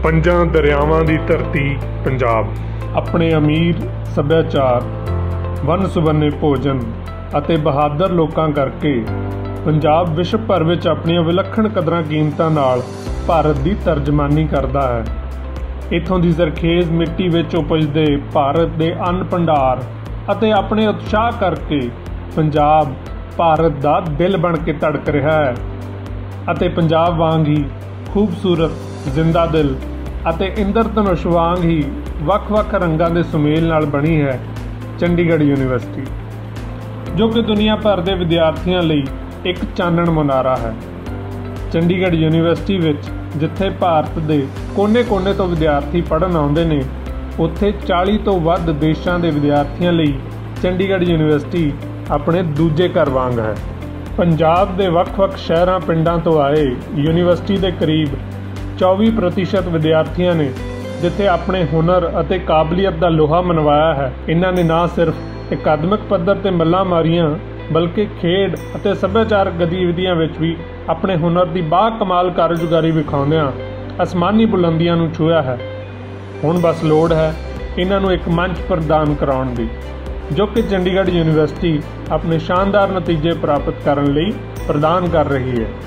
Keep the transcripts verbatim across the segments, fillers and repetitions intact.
ਪੰਜਾਂ ਦਰਿਆਵਾਂ ਦੀ ਧਰਤੀ ਪੰਜਾਬ ਆਪਣੇ ਅਮੀਰ ਸੱਭਿਆਚਾਰ, ਵੰਨ ਸੁਵੰਨੇ ਭੋਜਨ ਅਤੇ ਬਹਾਦਰ ਲੋਕਾਂ ਕਰਕੇ ਪੰਜਾਬ ਵਿਸ਼ਵ ਭਰ ਵਿੱਚ ਆਪਣੀਆਂ ਵਿਲੱਖਣ ਕਦਰਾਂ ਕੀਮਤਾਂ ਨਾਲ ਭਾਰਤ ਦੀ ਤਰਜਮਾਨੀ ਕਰਦਾ ਹੈ। ਇੱਥੋਂ ਦੀ ਜ਼ਰਖੇਜ਼ ਮਿੱਟੀ ਵਿੱਚ ਉਪਜਦੇ ਭਾਰਤ ਦੇ ਅੰਨ ਭੰਡਾਰ ਅਤੇ ਆਪਣੇ ਉਤਸ਼ਾਹ ਕਰਕੇ ਪੰਜਾਬ ਭਾਰਤ ਦਾ ਦਿਲ ਬਣ ਕੇ ਧੜਕ ਰਿਹਾ ਹੈ ਅਤੇ ਪੰਜਾਬ ਵਾਂਗ ਹੀ ਖੂਬਸੂਰਤ, ਜ਼ਿੰਦਾ ਦਿਲ ਅਤੇ ਇੰਦਰਧਨੁਸ਼ ਵਾਂਗ ਹੀ ਵੱਖ-ਵੱਖ ਰੰਗਾਂ ਦੇ ਸੁਮੇਲ ਨਾਲ ਬਣੀ ਹੈ ਚੰਡੀਗੜ੍ਹ ਯੂਨੀਵਰਸਿਟੀ, ਜੋ ਕਿ ਦੁਨੀਆ ਭਰ ਦੇ ਵਿਦਿਆਰਥੀਆਂ ਲਈ ਇੱਕ ਚਾਨਣ ਮੁਨਾਰਾ ਹੈ। ਚੰਡੀਗੜ੍ਹ ਯੂਨੀਵਰਸਿਟੀ ਵਿੱਚ ਜਿੱਥੇ ਭਾਰਤ ਦੇ ਕੋਨੇ-ਕੋਨੇ ਤੋਂ ਵਿਦਿਆਰਥੀ ਪੜ੍ਹਨ ਆਉਂਦੇ ਨੇ, ਉੱਥੇ ਚਾਲੀ ਤੋਂ ਵੱਧ ਦੇਸ਼ਾਂ ਦੇ ਵਿਦਿਆਰਥੀਆਂ ਲਈ ਚੰਡੀਗੜ੍ਹ ਯੂਨੀਵਰਸਿਟੀ ਆਪਣੇ ਦੂਜੇ ਘਰ ਵਾਂਗ ਹੈ। ਪੰਜਾਬ ਦੇ ਵੱਖ-ਵੱਖ ਸ਼ਹਿਰਾਂ ਪਿੰਡਾਂ ਤੋਂ ਆਏ ਯੂਨੀਵਰਸਿਟੀ ਦੇ ਕਰੀਬ ਚੌਵੀ ਪ੍ਰਤੀਸ਼ਤ ਵਿਦਿਆਰਥੀਆਂ ਨੇ ਜਿੱਥੇ ਆਪਣੇ ਹੁਨਰ ਅਤੇ ਕਾਬਲੀਅਤ ਦਾ ਲੋਹਾ ਮਨਵਾਇਆ ਹੈ। ਇਹਨਾਂ ਨੇ ਨਾ ਸਿਰਫ ਅਕਾਦਮਿਕ ਪੱਧਰ ਤੇ ਮੱਲਾਂ ਮਾਰੀਆਂ, ਬਲਕਿ ਖੇਡ ਅਤੇ ਸੱਭਿਆਚਾਰਕ ਗਤੀਵਿਧੀਆਂ ਵਿੱਚ ਵੀ ਆਪਣੇ ਹੁਨਰ ਦੀ ਬਾ-ਕਮਾਲ ਕਾਰਗੁਜ਼ਾਰੀ ਵਿਖਾਉਂਦਿਆਂ ਅਸਮਾਨੀ ਬੁਲੰਦੀਆਂ ਨੂੰ ਛੂਹਿਆ ਹੈ। ਹੁਣ ਬਸ ਲੋੜ ਹੈ ਇਹਨਾਂ ਨੂੰ ਇੱਕ ਮੰਚ ਪ੍ਰਦਾਨ ਕਰਾਉਣ ਦੀ, ਜੋ ਕਿ ਚੰਡੀਗੜ੍ਹ ਯੂਨੀਵਰਸਿਟੀ ਆਪਣੇ ਸ਼ਾਨਦਾਰ ਨਤੀਜੇ ਪ੍ਰਾਪਤ ਕਰਨ ਲਈ ਪ੍ਰਦਾਨ ਕਰ ਰਹੀ ਹੈ।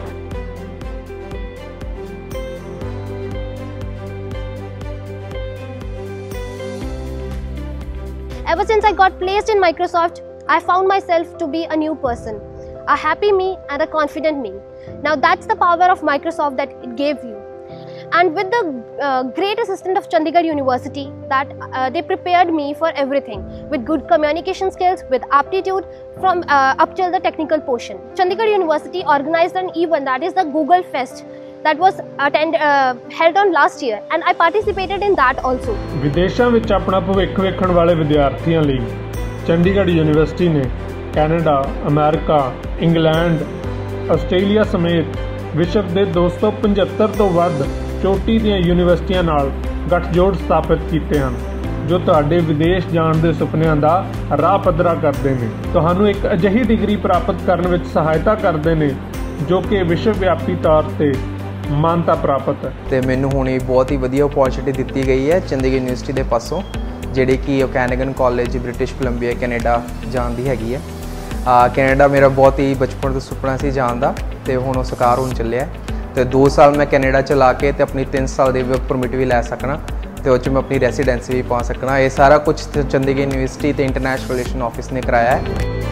Ever since I got placed in Microsoft, I found myself to be a new person, a happy me and a confident me. Now that's the power of Microsoft that it gave you. And with the uh, great assistance of Chandigarh University, that uh, they prepared me for everything with good communication skills, with aptitude from uh, up till the technical portion. Chandigarh University organized an event that is the Google Fest that was attend uh, held on last year, and I participated in that also. ਵਿਦੇਸ਼ਾਂ ਵਿੱਚ ਆਪਣਾ ਭਵਿੱਖ ਵੇਖਣ ਵਾਲੇ ਵਿਦਿਆਰਥੀਆਂ ਲਈ Chandigarh university ਨੇ Canada, America, England, Australia ਸਮੇਤ ਵਿਸ਼ਵ ਦੇ ਦੋ ਸੌ ਪਝੱਤਰ ਤੋਂ ਵੱਧ ਚੋਟੀ ਦੀਆਂ ਯੂਨੀਵਰਸਿਟੀਆਂ ਨਾਲ ਗੱਠਜੋੜ ਸਥਾਪਿਤ ਕੀਤੇ ਹਨ, ਜੋ ਤੁਹਾਡੇ ਵਿਦੇਸ਼ ਜਾਣ ਦੇ ਸੁਪਨਿਆਂ ਦਾ ਰਾਹ ਪੱਧਰਾ ਕਰਦੇ ਨੇ। ਤੁਹਾਨੂੰ ਇੱਕ ਅਜਿਹੀ ਡਿਗਰੀ ਪ੍ਰਾਪਤ ਕਰਨ ਵਿੱਚ ਸਹਾਇਤਾ ਕਰਦੇ ਨੇ ਜੋ ਕਿ ਵਿਸ਼ਵ ਵਿਆਪੀ ਤੌਰ ਤੇ ਮਾਨਤਾ ਪ੍ਰਾਪਤ ਹੈ। ਤੇ ਮੈਨੂੰ ਹੁਣ ਇਹ ਬਹੁਤ ਹੀ ਵਧੀਆ ਓਪੋਰਚੁਨਿਟੀ ਦਿੱਤੀ ਗਈ ਹੈ ਚੰਡੀਗੜ੍ਹ ਯੂਨੀਵਰਸਿਟੀ ਦੇ ਪਾਸੋਂ, ਜਿਹੜੀ ਕਿ Okanagan college British Columbia Canada ਜਾਣ ਦੀ ਹੈਗੀ ਹੈ। ਕੈਨੇਡਾ ਮੇਰਾ ਬਹੁਤ ਹੀ ਬਚਪਨ ਤੋਂ ਸੁਪਨਾ ਸੀ ਜਾਣ ਦਾ, ਤੇ ਹੁਣ ਉਹ ਸਾਕਾਰ ਹੋਣ ਚੱਲਿਆ। ਤੇ ਦੋ ਸਾਲ ਮੈਂ ਕੈਨੇਡਾ ਚ ਲਾ ਕੇ ਤੇ ਆਪਣੀ ਤਿੰਨ ਸਾਲ ਦੇ ਵਰਕ ਪਰਮਿਟ ਵੀ ਲੈ ਸਕਣਾ, ਤੇ ਉਹ 'ਚ ਮੈਂ ਆਪਣੀ ਰੈਸੀਡੈਂਸੀ ਵੀ ਪਾ ਸਕਣਾ। ਇਹ ਸਾਰਾ ਕੁਝ ਚੰਡੀਗੜ੍ਹ ਯੂਨੀਵਰਸਿਟੀ ਤੇ ਇੰਟਰਨੈਸ਼ਨਲ ਰਿਲੇਸ਼ਨ ਆਫਿਸ ਨੇ ਕਰਾਇਆ ਹੈ।